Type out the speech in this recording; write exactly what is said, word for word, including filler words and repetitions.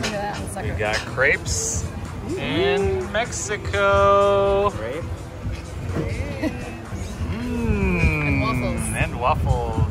at that sucker. We got crepes in Mexico. Grape. Mmm. And waffles. And waffles.